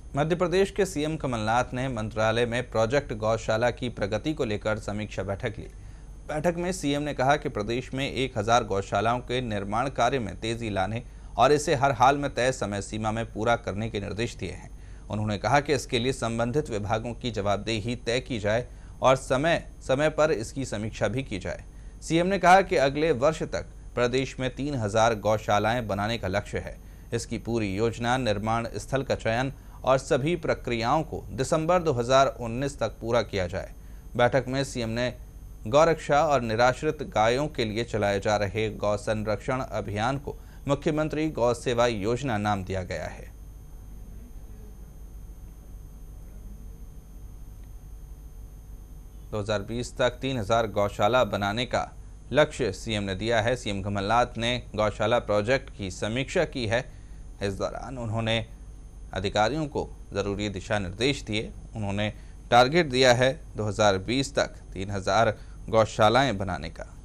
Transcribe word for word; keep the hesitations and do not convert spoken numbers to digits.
मध्य प्रदेश के सीएम कमलनाथ ने मंत्रालय में प्रोजेक्ट गौशाला की प्रगति को लेकर समीक्षा बैठक ली। बैठक में सीएम ने कहा कि प्रदेश में एक हज़ार गौशालाओं के निर्माण कार्य में तेजी लाने और इसे हर हाल में तय समय सीमा में पूरा करने के निर्देश दिए हैं। उन्होंने कहा कि इसके लिए संबंधित विभागों की जवाबदेही तय की जाए और समय समय पर इसकी समीक्षा भी की जाए। सीएम ने कहा कि अगले वर्ष तक प्रदेश में तीन हजार गौशालाएं बनाने का लक्ष्य है। इसकी पूरी योजना, निर्माण स्थल का चयन और सभी प्रक्रियाओं को दिसंबर दो हज़ार उन्नीस तक पूरा किया जाए। बैठक में सीएम ने गौरक्षा और निराश्रित गायों के लिए चलाए जा रहे गौ संरक्षण अभियान को मुख्यमंत्री गौ सेवा योजना नाम दिया गया है। दो हज़ार बीस तक तीन हजार गौशाला बनाने का लक्ष्य सीएम ने दिया है। सीएम कमलनाथ ने गौशाला प्रोजेक्ट की समीक्षा की है। इस दौरान उन्होंने अधिकारियों को जरूरी दिशा निर्देश दिए। उन्होंने टारगेट दिया है दो हज़ार बीस तक तीन हजार गौशालाएं बनाने का।